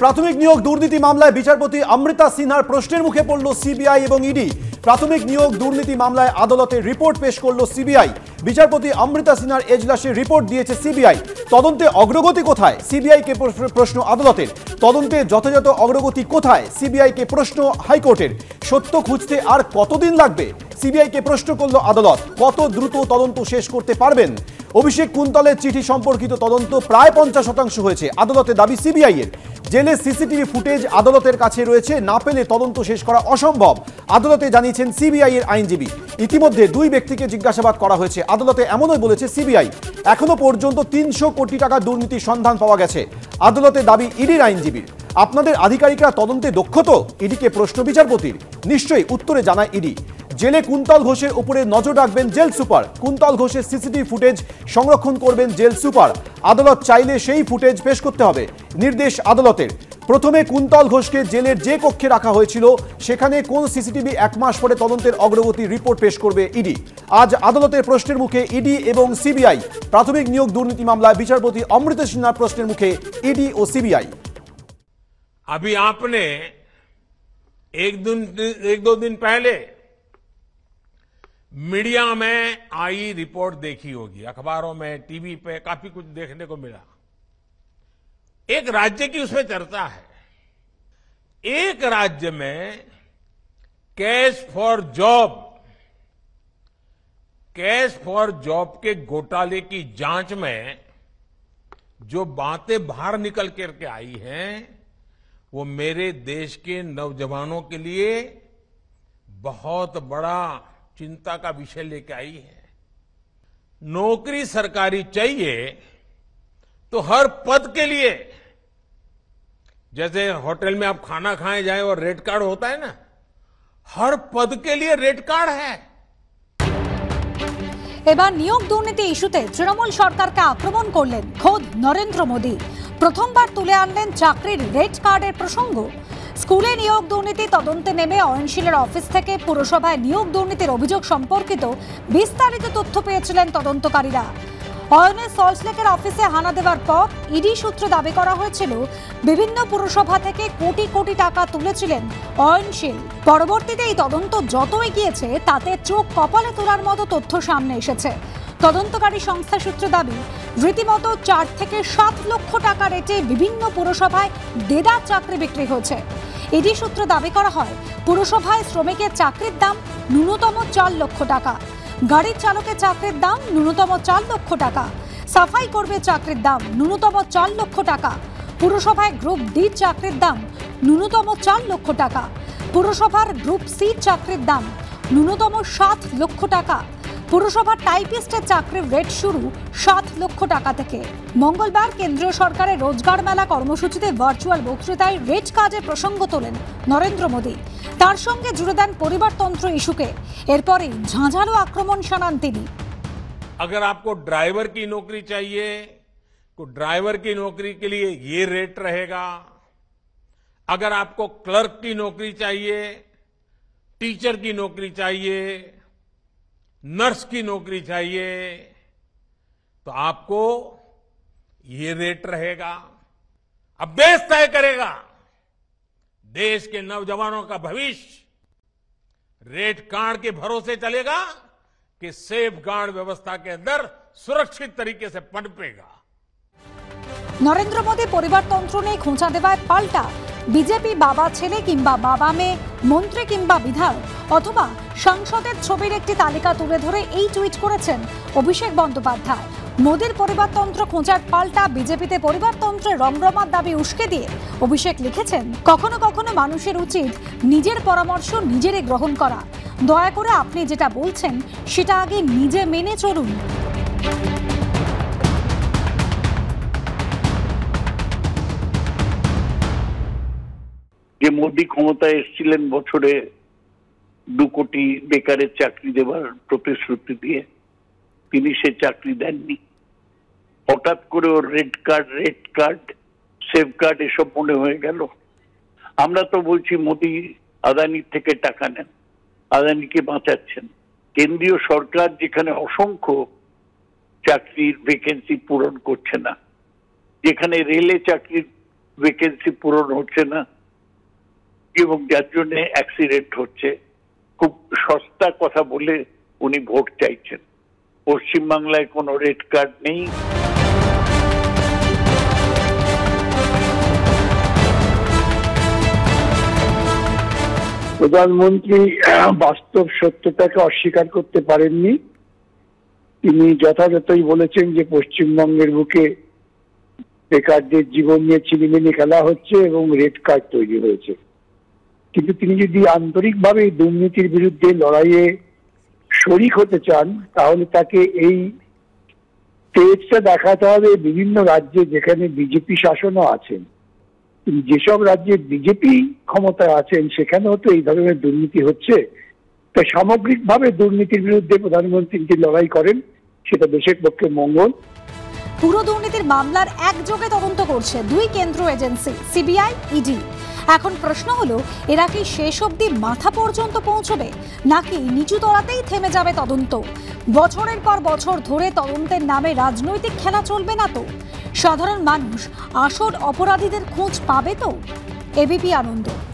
প্রাথমিক নিয়োগ দুর্নীতি মামলায় বিচারপতি অমৃতা সিনহার প্রশ্নের মুখে পড়ল সিবিআই এবং ইডি। প্রাথমিক নিয়োগ দুর্নীতি মামলায় আদালতে রিপোর্ট পেশ করল সিবিআই। বিচারপতি অমৃতা সিনহার এজলাসে রিপোর্ট দিয়েছে সিবিআই। তদন্তে অগ্রগতি কোথায়, সিবিআইকে প্রশ্ন আদালতের। তদন্তে যথাযথ অগ্রগতি কোথায়, সিবিআইকে প্রশ্ন হাইকোর্টের। সত্য খুঁজতে আর কতদিন লাগবে, সিবিআইকে প্রশ্ন করল আদালত। কত দ্রুত তদন্ত শেষ করতে পারবেন। অভিষেক কুন্তলের চিঠি সম্পর্কিত তদন্ত প্রায় 50% হয়েছে, আদালতে দাবি সিবিআই এর। জেলে সিসিটিভি ফুটেজ আদালতের কাছে রয়েছে, না পেলে তদন্ত শেষ করা অসম্ভব, আদালতে জানিয়েছেন সিবিআই এর আইনজীবী। ইতিমধ্যে 2 ব্যক্তিকে জিজ্ঞাসাবাদ করা হয়েছে, আদালতে এমনই বলেছে সিবিআই। এখনো পর্যন্ত 300 কোটি টাকা দুর্নীতির সন্ধান পাওয়া গেছে, আদালতে দাবি ইডির আইনজীবীর। আপনাদের আধিকারিকরা তদন্তে দক্ষ তো, ইডিকে প্রশ্ন বিচারপতির। নিশ্চয়ই, উত্তরে জানায় ইডি। জেলে কুন্তল ঘোষের উপরে নজর রাখবেন জেল সুপার। কুন্তল ঘোষের সিসিটিভি ফুটেজ সংরক্ষণ করবেন জেল সুপার। আদালত চাইলে সেই ফুটেজ পেশ করতে হবে, নির্দেশ আদালতের। প্রথমে কুন্তল ঘোষকে জেলের যে কক্ষে রাখা হয়েছিল সেখানে কোন সিসিটিভি 1 মাস পরে তদন্তের অগ্রগতি রিপোর্ট পেশ করবে ইডি। আজ আদালতের প্রশ্নের মুখে ইডি এবং সিবিআই। প্রাথমিক নিয়োগ দুর্নীতি মামলায় বিচারপতি অমৃতা সিনহার প্রশ্নের মুখে ইডি ও সিবিআই। अभी आपने एक दो दिन पहले मीडिया में आई रिपोर्ट देखी होगी, अखबारों में, टीवी पे काफी कुछ देखने को मिला। एक राज्य की उसमें चर्चा है। एक राज्य में कैश फॉर जॉब के घोटाले की जांच में जो बातें बाहर निकल करके आई हैं, वो मेरे देश के नौजवानों के लिए बहुत बड़ा चिंता का विषय लेके आई है। नौकरी सरकारी चाहिए तो हर पद के लिए, जैसे होटल में आप खाना खाए जाए और रेट कार्ड होता है ना, हर पद के लिए रेट कार्ड है। এবার নিয়োগ দুর্নীতি ইস্যুতে তৃণমূল সরকারকে আক্রমণ করলেন খোদ নরেন্দ্র মোদী। প্রথমবার তুলে আনলেন চাকরির রেড কার্ডের প্রসঙ্গ। স্কুলে নিয়োগ দুর্নীতি তদন্তে নেমে অয়নশীলের অফিস থেকে পুরসভায় নিয়োগ দুর্নীতির অভিযোগ সম্পর্কিত বিস্তারিত তথ্য পেয়েছিলেন তদন্তকারীরা। অয়নের সল্টলেকের অফিসে হানা দেওয়ার পর ইডি সূত্রে দাবি করা হয়েছিল বিভিন্ন পুরসভা থেকে কোটি কোটি টাকা তুলেছিলেন অয়নশীল। পরবর্তীতে এই তদন্ত যত এগিয়েছে তাতে চোখ কপালে তোলার মতো তথ্য সামনে এসেছে। তদন্তকারী সংস্থা সূত্রে দাবি রীতিমতো 4 থেকে 7 লক্ষ টাকা রেটে বিভিন্ন পুরসভায় দেদার চাকরি বিক্রি হয়েছে। ইডি সূত্রে দাবি করা হয় পুরসভায় শ্রমিকের চাকরির দাম ন্যূনতম 4 লক্ষ টাকা, গাড়ির চালকের চাকরির দাম ন্যূনতম 4 লক্ষ টাকা, সাফাই কর্মীর চাকরির দাম ন্যূনতম 4 লক্ষ টাকা, পুরসভায় গ্রুপ ডি চাকরির দাম ন্যূনতম 4 লক্ষ টাকা, পুরসভার গ্রুপ সি চাকরির দাম ন্যূনতম 7 লক্ষ টাকা, পুরসভার টাইপিস্টের চাকরির রেট শুরু 7 লক্ষ টাকা থেকে। মঙ্গলবার কেন্দ্রীয় সরকারের রোজগার মেলা কর্মসূচিতে ভার্চুয়াল বক্তৃতায় রেট কার্ডের প্রসঙ্গ তোলেন নরেন্দ্র মোদী। তার সঙ্গে জুড়ে দেন পরিবারতন্ত্র ইস্যুকে। এরপরে ঝাঁঝালো আক্রমণ শানান তিনি। अगर आपको ड्राइवर की नौकरी चाहिए तो ड्राइवर की नौकरी के लिए ये रेट रहेगा। अगर आपको क्लर्क की नौकरी चाहिए, टीचर की नौकरी चाहिए, नर्स की नौकरी चाहिए, तो आपको ये रेट रहेगा। अब देश तय करेगा, देश के नौजवानों का भविष्य रेट कार्ड के भरोसे चलेगा कि सेफ गार्ड व्यवस्था के अंदर सुरक्षित तरीके से पनपेगा। নরেন্দ্র মোদী পরিবারতন্ত্র নিয়ে খোঁচা দেওয়ায় পাল্টা বিজেপি বাবা ছেলে কিংবা বাবা মেয়ে, মন্ত্রী কিংবা বিধায়ক অথবা সাংসদের ছবির একটি তালিকা তুলে ধরে এই টুইট করেছেন অভিষেক বন্দ্যোপাধ্যায়। মোদীর পরিবারতন্ত্র খোঁচার পাল্টা বিজেপিতে পরিবারতন্ত্রের রমরমার দাবি উস্কে দিয়ে অভিষেক লিখেছেন, কখনো কখনো মানুষের উচিত নিজের পরামর্শ নিজেরই গ্রহণ করা। দয়া করে আপনি যেটা বলছেন সেটা আগে নিজে মেনে চলুন। যে মোদী ক্ষমতায় এসেছিলেন বছরে 2 কোটি বেকারের চাকরি দেওয়ার প্রতিশ্রুতি দিয়ে, তিনি সে চাকরি দেননি। হঠাৎ করে ওর রেড কার্ড সেফ গার্ড এসব মনে হয়ে গেল। আমরা তো বলছি মোদী আদানির থেকে টাকা নেন, আদানিকে বাঁচাচ্ছেন। কেন্দ্রীয় সরকার যেখানে অসংখ্য চাকরির ভ্যাকেন্সি পূরণ করছে না, যেখানে রেলে চাকরির ভ্যাকেন্সি পূরণ হচ্ছে না এবং যার জন্য অ্যাক্সিডেন্ট হচ্ছে। খুব সস্তা কথা বলে উনি ভোট চাইছেন। পশ্চিমবাংলায় কোনো রেড কার্ড নেই। প্রধানমন্ত্রী বাস্তব সত্যতাকে অস্বীকার করতে পারেননি। তিনি যথাযথই বলেছেন যে পশ্চিমবঙ্গের বুকে বেকারদের জীবন নিয়ে ছিনিমিনি খেলা হচ্ছে এবং রেড কার্ড তৈরি হয়েছে। কিন্তু তিনি যদি আন্তরিকভাবে দুর্নীতির বিরুদ্ধে লড়াইয়ে শরিক হতে চান তাহলে তাকে এই তেজটা দেখাতে হবে বিভিন্ন রাজ্যে যেখানে বিজেপি শাসনও আছেন। যেসব রাজ্যে বিজেপি ক্ষমতায় আছেন সেখানেও তো এই ধরনের দুর্নীতি হচ্ছে। তাই সামগ্রিকভাবে দুর্নীতির বিরুদ্ধে প্রধানমন্ত্রী যে লড়াই করেন সেটা দেশের পক্ষে মঙ্গল। পুরো দুর্নীতির মামলার একযোগে তদন্ত করছে দুই কেন্দ্রীয় এজেন্সি সিবিআই, ইডি। এখন প্রশ্ন হলো, এরা কি শেষ অবধি মাথা পর্যন্ত পৌঁছবে নাকি নিচু তলাতেই থেমে যাবে তদন্ত? বছরের পর বছর ধরে তদন্তের নামে রাজনৈতিক খেলা চলবে না তো? সাধারণ মানুষ আসল অপরাধীদের খোঁজ পাবে তো? এবিপি আনন্দ।